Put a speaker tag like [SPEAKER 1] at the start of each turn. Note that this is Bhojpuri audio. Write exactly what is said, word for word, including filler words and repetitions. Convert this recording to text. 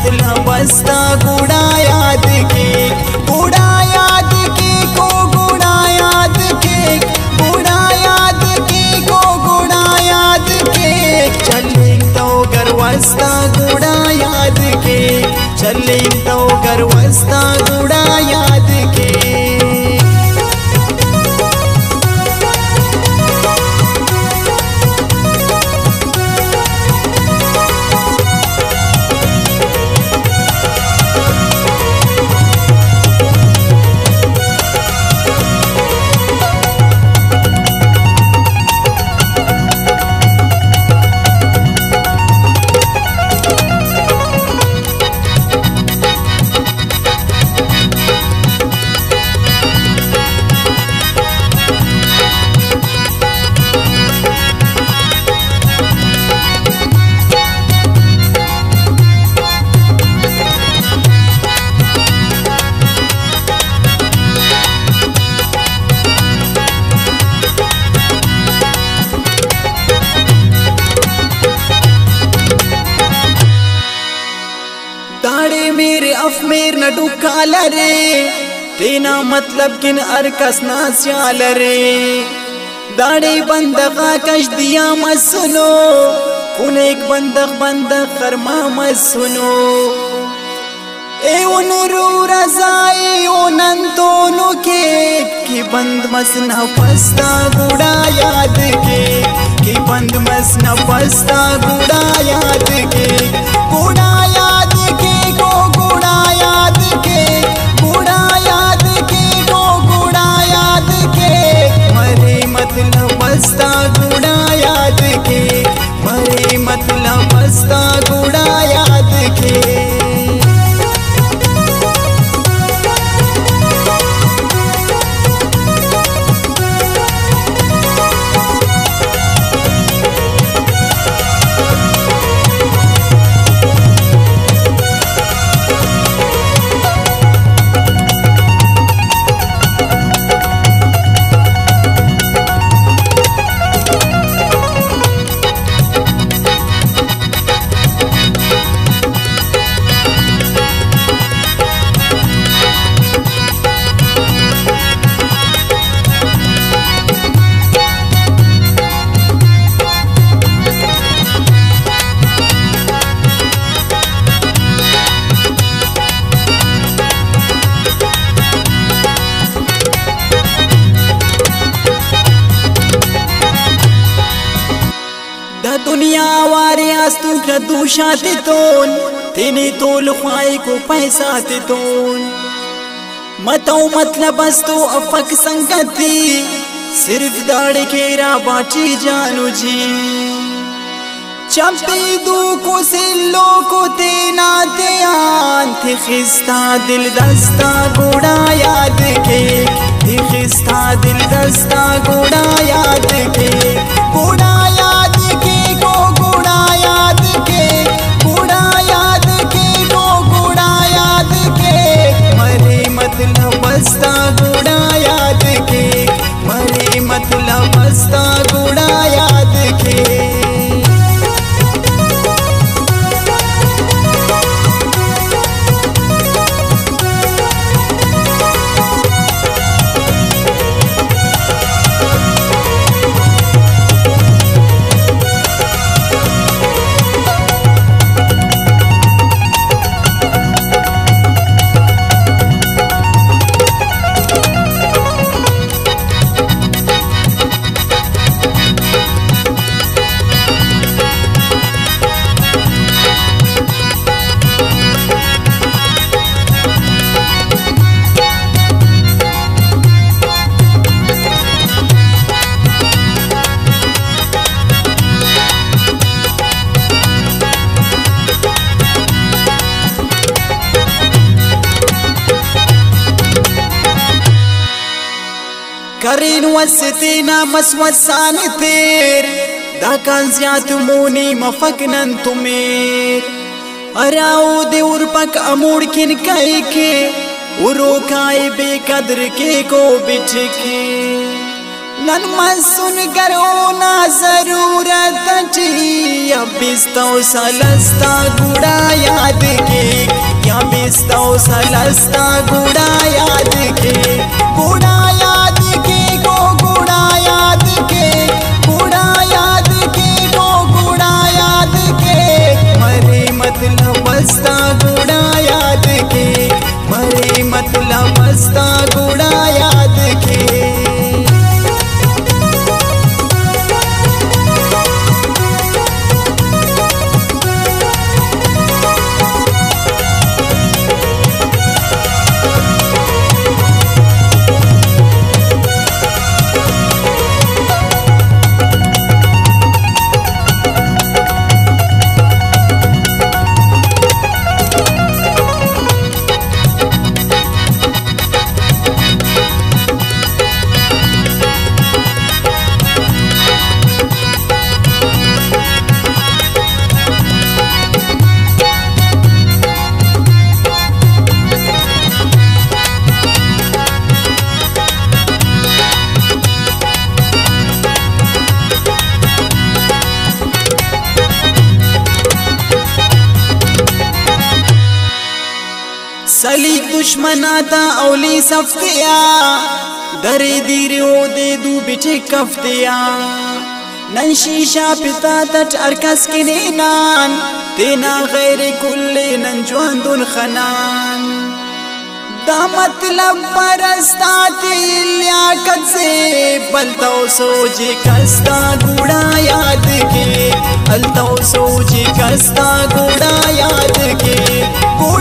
[SPEAKER 1] मतलब बस्ता गुड़ा याद के गुड़ा याद के को गुड़ा याद के गुड़ा याद के को गुड़ा याद के चले तो गरवस्ता गुड़ा याद के चले तो गरवस्ता गुड़ा याद के दाड़े मेरे अफ मेर न डुकाला रे तेना मतलब किन अरकस ना स्याल रे दाड़े बंदगा कश दिया मत सुनो कुन एक बंदक बंदक खरमा मत सुनो ए उनुरू रजाई उनन दोनों के कि बंद मस न पस्ता गुड़ा याद के कि बंद मस न पस्ता गुड़ा याद के गुड़ा याद के को गुड़ा याद के गुड़ा याद के को गुड़ा याद के मरे मतलब बस्ता गुड़ा याद के मरे मतलब बस्ता गुड़ा याद के दुनिया वारे आस्तु दूषा ते तोन तेने तोल ख्वाई को पैसा ते तोन मतौ मतलब अस्तु अफक संगति सिर्फ दाड़े केरा बाटी जानू जी चंपी दू को सिल्लो को तेना ते आन थे खिस्ता दिल दस्ता गुड़ा याद के थे खिस्ता दिल दस्ता गुड़ा याद के गुड़ा याद के को गुड़ा याद के गुड़ा याद के को गुड़ा याद के मरे मतलब बस्ता गुड़ा याद के मरे मतलब बस्ता गुड़ा याद के करीन वसतीना मसवसान तेर दाकान ज्यात मोनी मफकनन तुमेर अराओ दे उर्पक अमूड़ किन कई के उरो काए बेकदर के को बिठके नन मसुन करो ना जरूरत टी अब बिस्तौ सलस्ता गुड़ा याद के सलस्ता गुड़ा याद के गुड़ा याद के को गुड़ा याद के गुड़ा याद के को गुड़ा याद के मरे मतलब बस्ता गुड़ा याद के मरे मतलब बस्ता गुड़ा याद के। सली दुश्मनाता औली सफ्तिया दरे दीरे ओ दे दू बिठे कफ्तिया नन शीशा पिता तट अरकस के नान तेना गैर कुल्ले नन जवान खनान दा मतलब परस्ताती लियाकत से बलतो सोजे कस्ता गुड़ा याद के अलतो सोजे कस्ता गुड़ा याद के।